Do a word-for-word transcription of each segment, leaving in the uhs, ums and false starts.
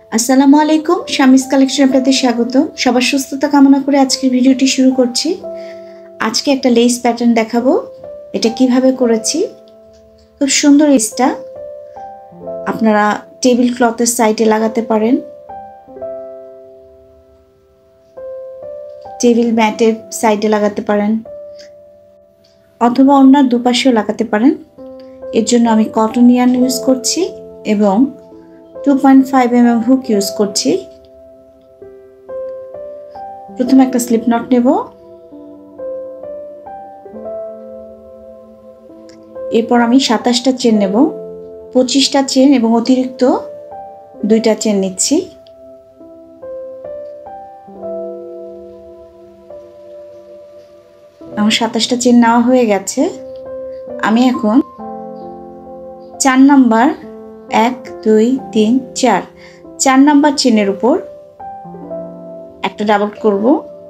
আসসালামু আলাইকুম, শামিস কালেকশন আপনাদের স্বাগত। সবার সুস্থতা কামনা করে আজকের ভিডিওটি শুরু করছি। আজকে একটা লেস প্যাটার্ন দেখাবো, এটা কিভাবে করেছি। খুব সুন্দর লেসটা আপনারা টেবিল ক্লথের সাইডে লাগাতে পারেন, টেবিল ম্যাটের সাইডে লাগাতে পারেন, অথবা অন্য দুপাশেও লাগাতে পারেন। এর জন্য আমি কটন ইয়ার্ন ইউজ করছি এবং two point five M M hook use করছি। প্রথমে একটা স্লিপ নট নেব, এরপর আমি সাতাশটা চেন নেব, পঁচিশটা চেন এবং অতিরিক্ত দুইটা চেন নিচ্ছি। আমার সাতাশটা চেন নেওয়া হয়ে গেছে। আমি এখন চার নাম্বার এক দুই তিন চার চার নাম্বার চেনের উপর একটা ডাবল করব,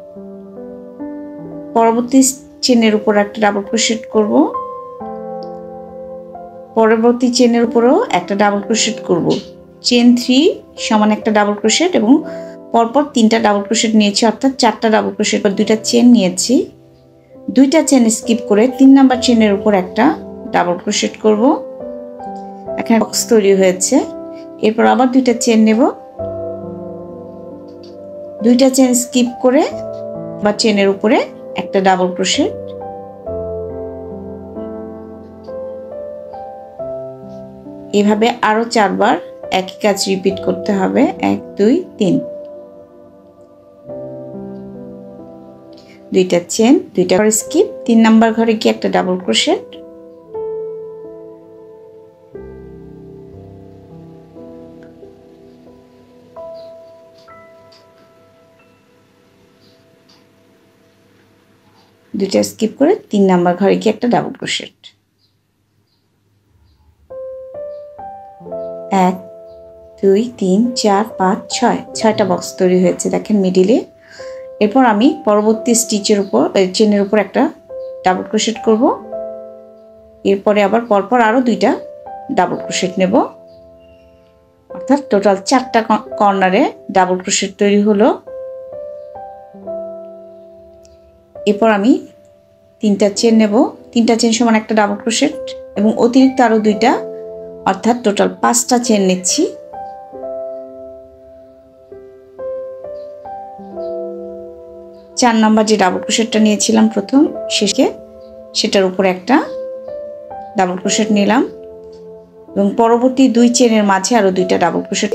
পরবর্তী চেনের উপর একটা ডাবল ক্রোশেট করব, পরবর্তী চেনের উপরও একটা ডাবল ক্রোশেট করব। চেন থ্রি সমান একটা ডাবল ক্রোশেট এবং পরপর তিনটা ডাবল ক্রোশেট নিয়েছি, অর্থাৎ চারটা ডাবল ক্রোশেট বা দুইটা চেন নিয়েছি। দুইটা চেন স্কিপ করে তিন নাম্বার চেনের উপর একটা ডাবল ক্রোশেট করব। এখানে বক্স তৈরি হয়েছে। এরপর আবার দুইটা চেন নেব, দুইটা চেন স্কিপ করে বা চেনের উপরে একটা ডাবল ক্রোশেট, এভাবে আরো চারবার একই কাজ রিপিট করতে হবে। এক দুই তিন, দুইটা চেন, দুইটা স্কিপ, তিন নাম্বার ঘরে গিয়ে একটা ডাবল ক্রোশেট, দুইটা স্কিপ করে তিন নাম্বার ঘরে গিয়ে একটা ডাবল ক্রোশেট। এক দুই তিন চার পাঁচ ছয়, ছয়টা বক্স তৈরি হয়েছে দেখেন মিডিলে। এরপর আমি পরবর্তী স্টিচের উপর চেনের উপর একটা ডাবল ক্রোশেট করব। এরপরে আবার পরপর আরো দুইটা ডাবল ক্রোশেট নেব, অর্থাৎ টোটাল চারটা কর্নারে ডাবল ক্রোশেট তৈরি হলো। এরপর আমি তিনটা চেন নেব, তিনটা চেন সমান একটা ডাবল ক্রোশেট এবং অতিরিক্ত আরো দুইটা, অর্থাৎ টোটাল পাঁচটা চেন নিচ্ছি। চার নাম্বার যে ডাবল ক্রোশেটটা নিয়েছিলাম প্রথম শেষে, সেটার উপরে একটা ডাবল ক্রোশেট নিলাম এবং পরবর্তী দুই চেনের মাঝে আরো দুইটা ডাবল ক্রোশেট,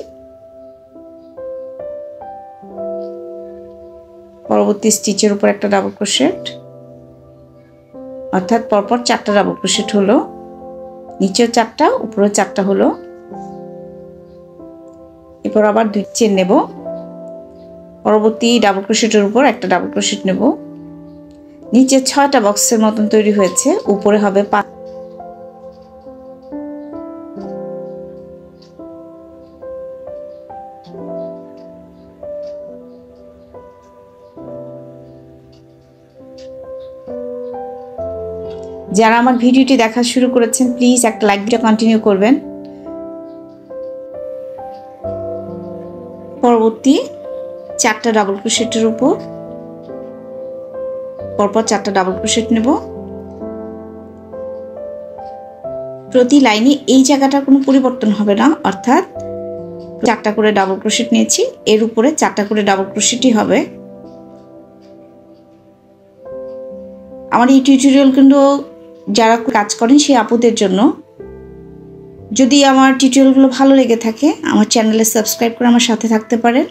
পরবর্তী স্টিচের উপর একটা ডাবল ক্রোশেট, অর্থাৎ পরপর চারটা ডাবল ক্রোশেট হলো। নিচেও চারটা, উপরেও চারটা হলো। এরপর আবার দুই চেন নেব, পরবর্তী ডাবল ক্রোশেটের উপর একটা ডাবল ক্রোশেট নেব। নিচে ছয়টা বক্সের মতন তৈরি হয়েছে, উপরে হবে পাঁচ। যারা আমার ভিডিওটি দেখা শুরু করেছেন প্লিজ একটা লাইক দিয়ে কন্টিনিউ করবেন। পরবর্তী চারটা ডাবল ক্রোশেটের উপর পরপর চারটা ডাবল ক্রোশেট নেব। প্রতি লাইনে এই জায়গাটার কোনো পরিবর্তন হবে না, অর্থাৎ চারটা করে ডাবল ক্রোশেট নিয়েছি, এর উপরে চারটা করে ডাবল ক্রোশেটই হবে। আমার এই টিউটোরিয়াল কিন্তু যারা কাজ করেন সেই আপুদের জন্য। যদি আমার টিউটোরিয়ালগুলো ভালো লেগে থাকে আমার চ্যানেলে সাবস্ক্রাইব করে আমার সাথে থাকতে পারেন।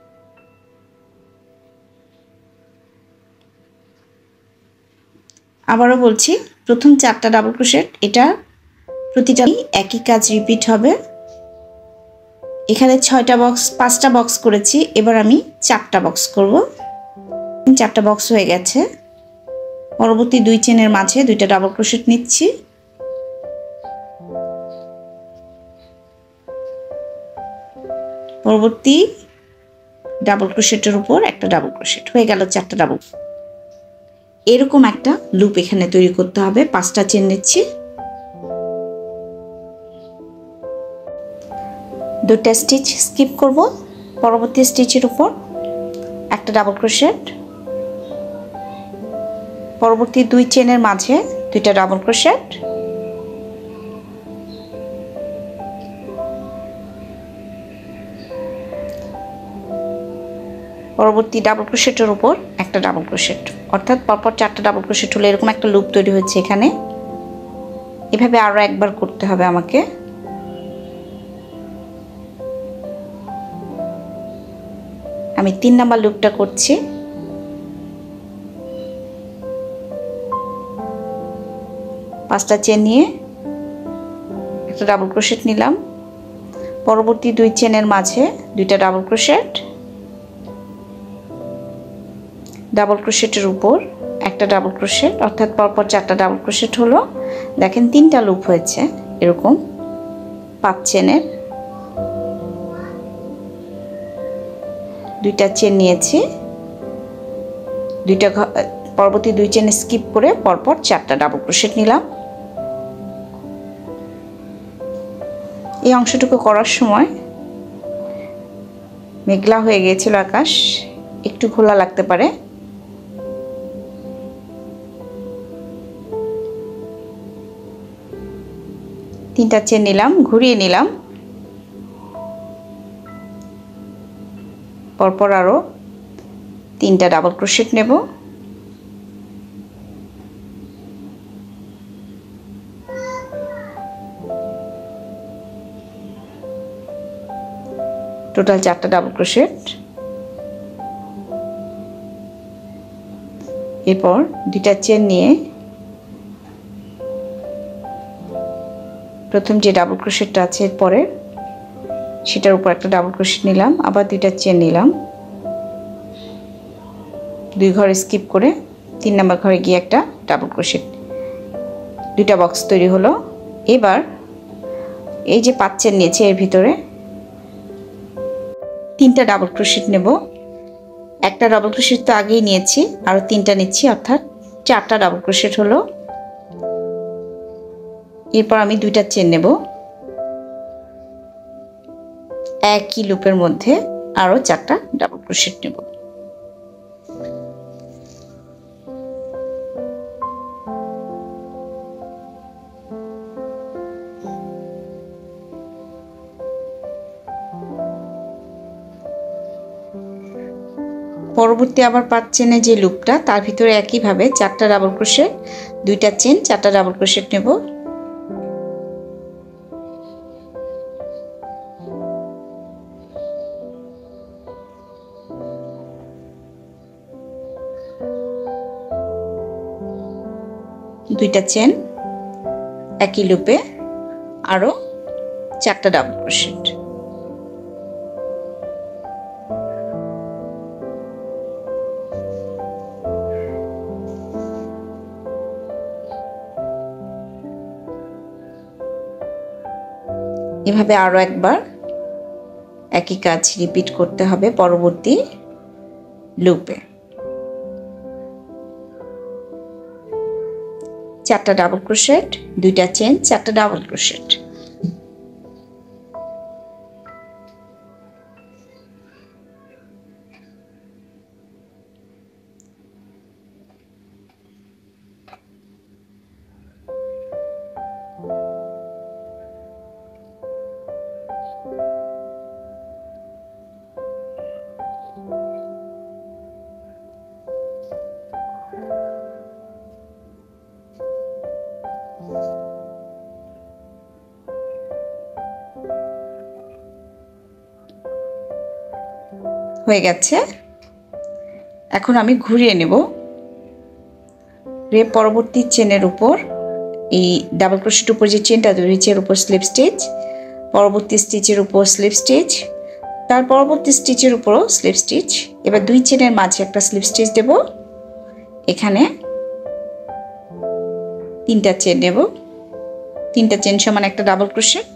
আবারও বলছি, প্রথম চারটা ডাবল ক্রোশেট, এটা প্রতিটা একই কাজ রিপিট হবে। এখানে ছয়টা বক্স পাঁচটা বক্স করেছি, এবার আমি চারটা বক্স করব। চারটা বক্স হয়ে গেছে। পরবর্তী দুই চেনের মাঝে দুইটা ডাবল ক্রোশেট নিচ্ছি, পরবর্তী ডাবল ক্রোশেটের উপর একটা ডাবল ক্রোশেট, হয়ে গেল চারটা ডাবল। এরকম একটা লুপ এখানে তৈরি করতে হবে। পাঁচটা চেন নিচ্ছি, দুটা স্টিচ স্কিপ করব, পরবর্তী স্টিচের উপর একটা ডাবল ক্রোশেট, পরবর্তী দুই চেনের মাঝে দুইটা ডাবল ক্রোশেট, পরবর্তী ডাবল ক্রোশেটের উপর একটা ডাবল ক্রোশেট, অর্থাৎ পরপর চারটা ডাবল ক্রোশেট হলে এরকম একটা লুপ তৈরি হচ্ছে এখানে। এভাবে আরও একবার করতে হবে আমাকে। আমি তিন নাম্বার লুপটা করছি। পাঁচটা চেন নিয়ে একটা ডাবল ক্রোশেট নিলাম, পরবর্তী দুই চেনের মাঝে দুইটা ডাবল ক্রোশেট, ডাবল ক্রোশেটের উপর একটা ডাবল ক্রোশেট, অর্থাৎ পরপর চারটা ডাবল ক্রোশেট হলো। দেখেন তিনটা লুপ হয়েছে এরকম পাঁচ চেনের। দুইটা চেন নিয়েছি, দুইটা পরবর্তী দুই চেন স্কিপ করে পরপর চারটা ডাবল ক্রোশেট নিলাম। এই অংশটুকু করার সময় মেঘলা হয়ে গিয়েছিল আকাশ, একটু ঘোলা লাগতে পারে। তিনটা চেন নিলাম, ঘুরিয়ে নিলাম, পরপর আরও তিনটা ডাবল ক্রোশেট নেব। টোটাল চারটা ডাবল ক্রোশেট। এরপর দুইটা চেন নিয়ে প্রথম যে ডাবল ক্রোশেটটা আছে এরপরে সেটার উপর একটা ডাবল ক্রোশেট নিলাম, আবার দুইটা চেন নিলাম, দুই ঘর স্কিপ করে তিন নাম্বার ঘরে গিয়ে একটা ডাবল ক্রোশেট, দুইটা বক্স তৈরি হলো। এবার এই যে পাঁচ চেন নিয়েছি এর ভিতরে তিনটা ডাবল ক্রোশেট নেব। একটা ডাবল ক্রোশেট তো আগেই নিয়েছি, আরও তিনটা নিচ্ছি, অর্থাৎ চারটা ডাবল ক্রোশেট হলো। এরপর আমি দুইটা চেন নেব, একই লুপের মধ্যে আরও চারটা ডাবল ক্রোশেট নেব। পরবর্তী আবার পাঁচ চেনে যে লুপটা তার ভিতরে একইভাবে চারটা ডাবল ক্রোশেট, দুইটা চেন, চারটা ডাবল ক্রোশেট নেব। দুইটা চেন, একই লুপে আরও চারটা ডাবল ক্রোশেট। এভাবে আরও একবার একই কাজ রিপিট করতে হবে পরবর্তী লুপে। চারটা ডাবল ক্রোশেট, দুইটা চেন, চারটা ডাবল ক্রোশেট। হয়ে গেছে। এখন আমি ঘুরিয়ে নেব, রে পরবর্তী চেনের উপর এই ডাবল ক্রোশেট উপর যে চেনটা তৈরি হয়েছে এর উপর স্লিপ স্টিচ, পরবর্তী স্টিচের উপর স্লিপ স্টিচ, তার পরবর্তী স্টিচের উপরও স্লিপ স্টিচ। এবার দুই চেনের মাঝে একটা স্লিপ স্টিচ দেব। এখানে তিনটা চেন নেব, তিনটা চেন সমান একটা ডাবল ক্রোশেট,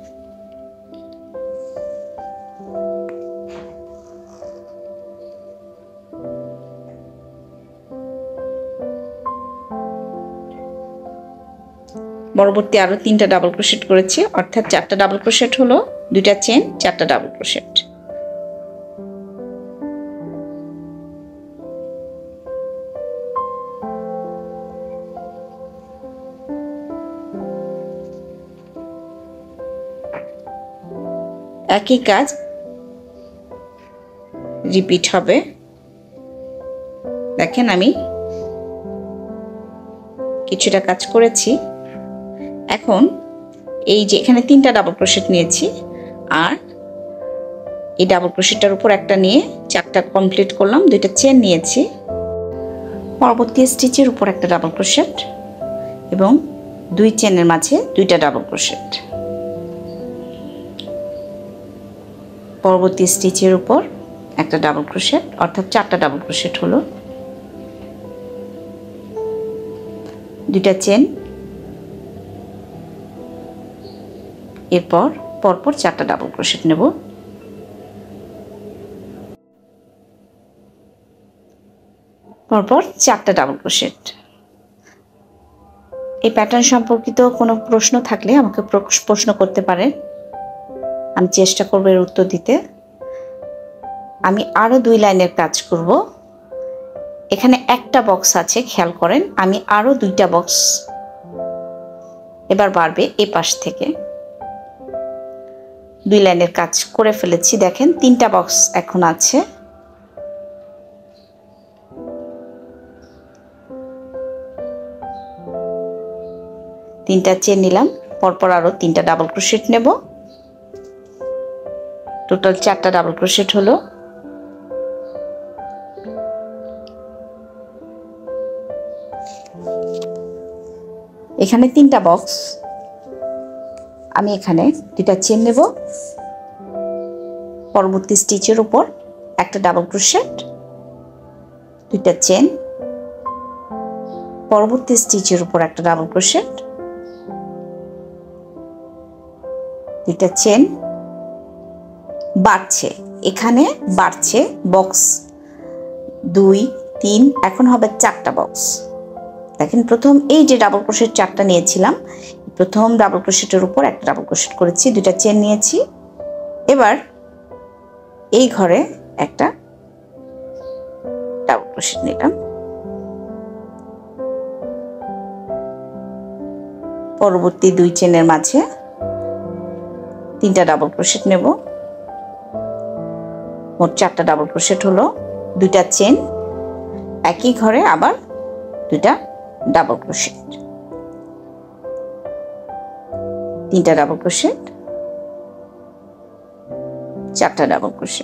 পরবর্তী আরও তিনটা ডাবল ক্রোশেট করেছি, অর্থাৎ চারটা ডাবল ক্রোশেট হলো, দুইটা চেন, চারটা ডাবল ক্রোশেট। একই কাজ রিপিট হবে। দেখেন আমি কিছুটা কাজ করেছি। এখন এই যে এখানে তিনটা ডাবল ক্রোশেট নিয়েছি, আর এই ডাবল ক্রোশেটটার উপর একটা নিয়ে চারটা কমপ্লিট করলাম। দুইটা চেন নিয়েছি, পরবর্তী স্টিচের উপর একটা ডাবল ক্রোশেট এবং দুই চেনের মাঝে দুইটা ডাবল ক্রোশেট, পরবর্তী স্টিচের উপর একটা ডাবল ক্রোশেট, অর্থাৎ চারটা ডাবল ক্রোশেট হলো। দুইটা চেন, এরপর পরপর চারটা ডাবল ক্রোশেট নেব। পরপর চারটা ডাবল ক্রোশেট। এই প্যাটার্ন সম্পর্কিত কোনো প্রশ্ন থাকলে আমাকে প্রশ্ন করতে পারেন, আমি চেষ্টা করব এর উত্তর দিতে। আমি আরও দুই লাইনের কাজ করব। এখানে একটা বক্স আছে, খেয়াল করেন, আমি আরও দুইটা বক্স এবার বাড়বে এ পাশ থেকে। দুই লাইনের কাজ করে ফেলেছি, দেখেন তিনটা বক্স এখন আছে। তিনটা চেন নিলাম, পরপর আরও তিনটা ডাবল ক্রোশেট নেব। টোটাল চারটা ডাবল ক্রোশেট হলো। এখানে তিনটা বক্স, আমি এখানে দুইটা চেন নেব, পরবর্তী স্টিচের উপর একটা ডাবল ক্রোশেট, দুইটা চেন, পরবর্তী স্টিচের উপর একটা ডাবল ক্রোশেট, দুইটা চেন, বাড়ছে, এখানে বাড়ছে বক্স দুই তিন, এখন হবে চারটা বক্স। দেখেন প্রথম এই যে ডাবল ক্রোশেট চারটা নিয়েছিলাম, প্রথম ডাবল ক্রোশেটের উপর একটা ডাবল ক্রোশেট করেছি, দুইটা চেন নিয়েছি। এবার এই ঘরে একটা ডাবল ক্রোশেট নিলাম, পরবর্তী দুই চেনের মাঝে তিনটা ডাবল ক্রোশেট নেব, মোট চারটা ডাবল ক্রোশেট হলো। দুইটা চেন, একই ঘরে আবার দুইটা ডাবল ক্রোশেট, তিনটা ডাবল ক্রোশেট, চারটা ডাবল ক্রোশেট।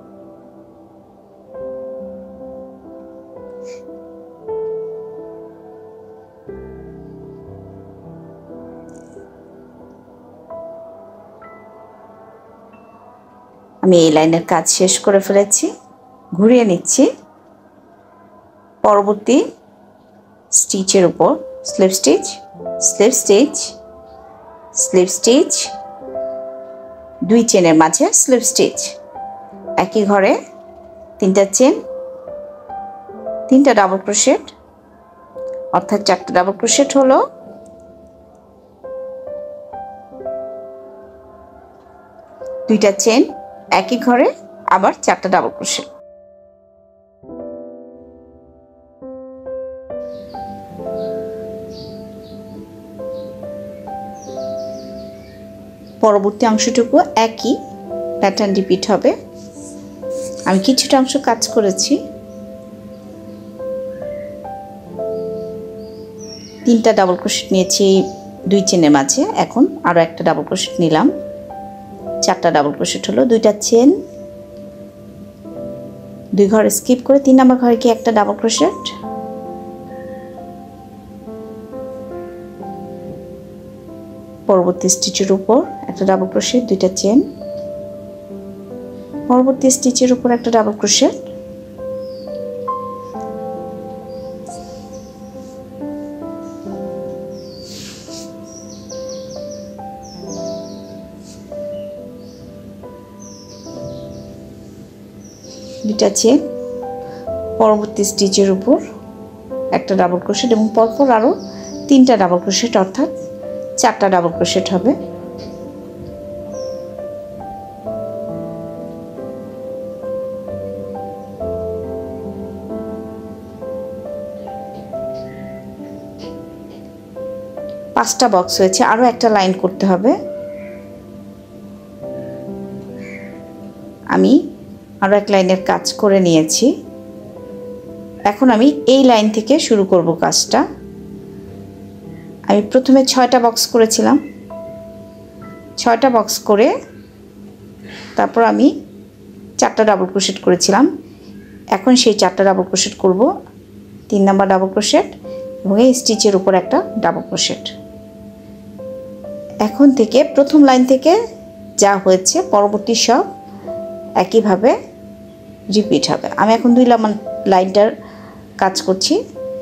আমি এই লাইনের কাজ শেষ করে ফেলেছি, ঘুরিয়ে নিচ্ছি। পরবর্তী স্টিচের উপর slip stitch, slip stitch, slip stitch, দুই চেনের মাঝে স্লিপ স্টিচ, একই ঘরে তিনটা চেন, তিনটা ডাবল ক্রোশেট, অর্থাৎ চারটা ডাবল ক্রোশেট হলো। দুইটা চেন, একই ঘরে আবার চারটা ডাবল ক্রোশেট। পরবর্তী অংশটুকু একই প্যাটার্ন রিপিট হবে। আমি কিছুটা অংশ কাজ করেছি। তিনটা ডাবল ক্রোশেট নিয়েছি দুই চেনের মাঝে, এখন আরও একটা ডাবল ক্রোশেট নিলাম, চারটা ডাবল ক্রোশেট হলো। দুইটা চেন, দুই ঘর স্কিপ করে তিন নম্বর ঘরে কি একটা ডাবল ক্রোশেট, পরবর্তী স্টিচের উপর একটা ডাবল ক্রোশেট, দুইটা চেন, পরবর্তী স্টিচের উপর একটা ডাবল ক্রোশেট, দুইটা চেন, পরবর্তী স্টিচের উপর একটা ডাবল ক্রোশেট এবং পরপর আরও তিনটা ডাবল ক্রোশেট, অর্থাৎ চারটা ডাবল ক্রোশেট হবে। পাঁচটা বক্স হয়েছে, আরও একটা লাইন করতে হবে। আমি আরও এক লাইনের কাজ করে নিয়েছি। এখন আমি এই লাইন থেকে শুরু করব কাজটা। আমি প্রথমে ছয়টা বক্স করেছিলাম, ছয়টা বক্স করে তারপর আমি চারটা ডাবল ক্রোশেট করেছিলাম। এখন সেই চারটা ডাবল ক্রোশেট করব, তিন নাম্বার ডাবল ক্রোশেট এবং এই স্টিচের উপর একটা ডাবল ক্রোশেট। এখন থেকে প্রথম লাইন থেকে যা হয়েছে পরবর্তী সব একইভাবে রিপিট হবে। আমি এখন দুই নাম্বার লাইনটার কাজ করছি।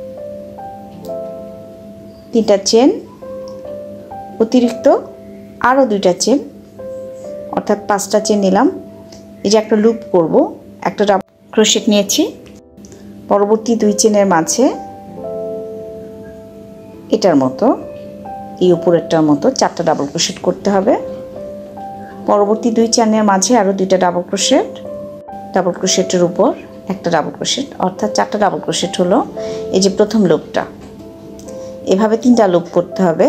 তিনটা চেন, অতিরিক্ত আরও দুইটা চেন, অর্থাৎ পাঁচটা চেন নিলাম। এই যে একটা লুপ করব, একটা ডাবল ক্রোশেট নিয়েছি। পরবর্তী দুই চেনের মাঝে এটার মতো, এই উপরেরটার মতো চারটা ডাবল ক্রোশেট করতে হবে। পরবর্তী দুই চেনের মাঝে আরও দুইটা ডাবল ক্রোশেট, ডাবল ক্রোশেটের উপর একটা ডাবল ক্রোশেট, অর্থাৎ চারটা ডাবল ক্রোশেট হলো। এই যে প্রথম লুপটা, এভাবে তিনটা লুপ করতে হবে।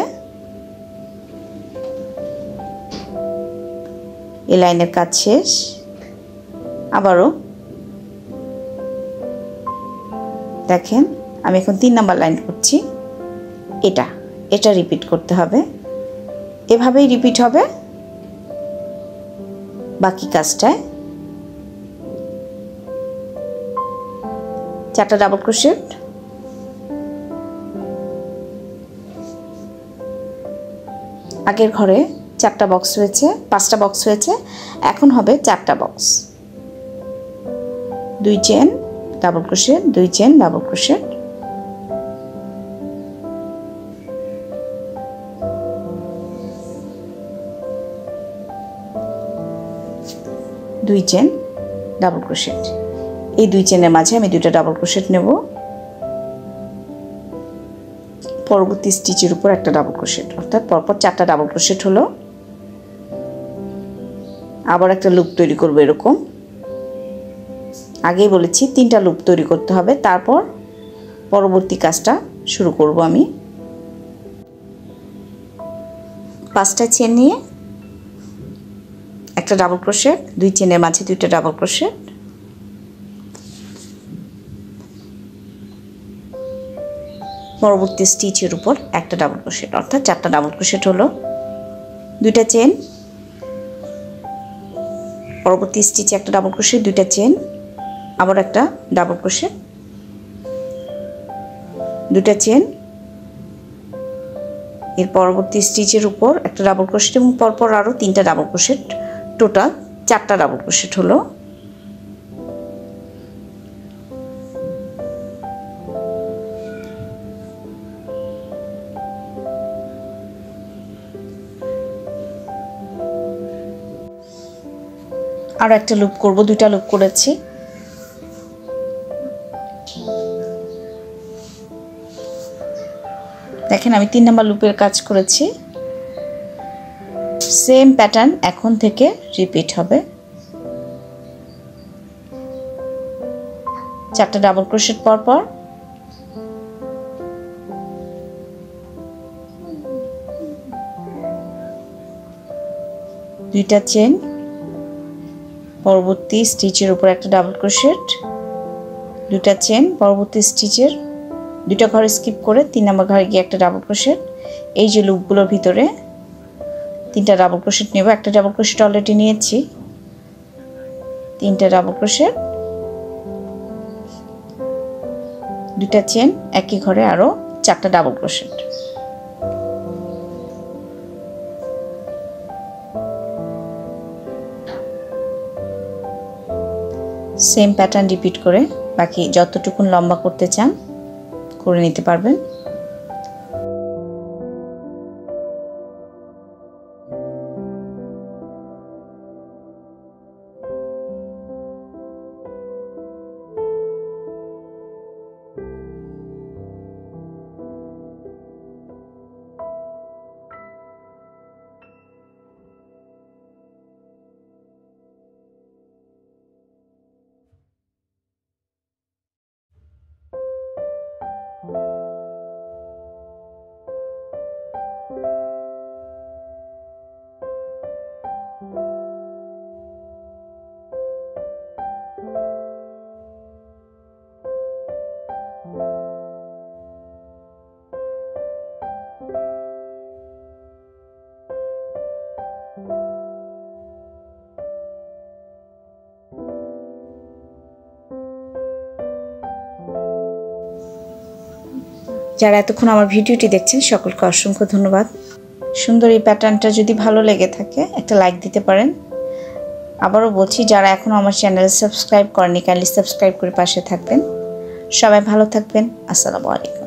এই লাইনের কাজ শেষ। আবারও দেখেন আমি এখন তিন নাম্বার লাইন করছি, এটা এটা রিপিট করতে হবে। এভাবেই রিপিট হবে বাকি কাজটায়। চারটা ডাবল ক্রোশেট, আগের ঘরে চারটা বক্স হয়েছে, পাঁচটা বক্স হয়েছে, এখন হবে চারটা বক্স। দুই চেন ডাবল ক্রোশেট, দুই চেন ডাবল ক্রোশেট, দুই চেন ডাবল ক্রোশেট। এই দুই চেনের মাঝে আমি দুইটা ডাবল ক্রোশেট নেব। পরবর্তী স্টিচের উপর একটা ডাবল ক্রোশেট, অর্থাৎ পরপর চারটা ডাবল ক্রোশেট হলো। আবার একটা লুপ তৈরি করব এরকম। আগেই বলেছি তিনটা লুপ তৈরি করতে হবে, তারপর পরবর্তী কাজটা শুরু করব। আমি পাঁচটা চেন নিয়ে একটা ডাবল ক্রোশেট, দুই চেনের মাঝে দুইটা ডাবল ক্রোশেট, পরবর্তী স্টিচের উপর একটা ডাবল ক্রোশেট, অর্থাৎ চারটা ডাবল ক্রোশেট হলো। দুইটা চেন, পরবর্তী স্টিচে একটা ডাবল ক্রোশেট, দুইটা চেন, আবার একটা ডাবল ক্রোশেট, দুইটা চেন, এর পরবর্তী স্টিচের উপর একটা ডাবল ক্রোশেট এবং পরপর আরও তিনটা ডাবল ক্রোশেট, টোটাল চারটা ডাবল ক্রোশেট হলো। আর একটা লুপ করব, দুইটা লুপ করেছি। দেখেন আমি তিন নাম্বার লুপের কাজ করেছি। সেম প্যাটার্ন এখন থেকে রিপিট হবে। চারটা ডাবল ক্রোশেট পর পর, দুইটা চেন, পরবর্তী স্টিচের উপর একটা ডাবল ক্রোশেট, দুইটা চেন, পরবর্তী স্টিচের দুইটা ঘর স্কিপ করে তিন নম্বর ঘরে গিয়ে একটা ডাবল ক্রোশেট। এই যে লুপগুলোর ভিতরে তিনটা ডাবল ক্রোশেট নেব। একটা ডাবল ক্রোশেট অলরেডি নিয়েছি, তিনটা ডাবল ক্রোশেট, দুইটা চেন, একই ঘরে আরও চারটা double crochet. Same pattern repeat করে বাকি যতটুকুন লম্বা করতে চান করে নিতে পারবেন। যারা এতক্ষণ আমার ভিডিওটি দেখছেন সকলকে অসংখ্য ধন্যবাদ। সুন্দর এই প্যাটার্নটা যদি ভালো লেগে থাকে একটা লাইক দিতে পারেন। আবারও বলছি, যারা এখনও আমার চ্যানেল সাবস্ক্রাইব করেনি কাইন্ডলি সাবস্ক্রাইব করে পাশে থাকবেন। সবাই ভালো থাকবেন। আসসালামু আলাইকুম।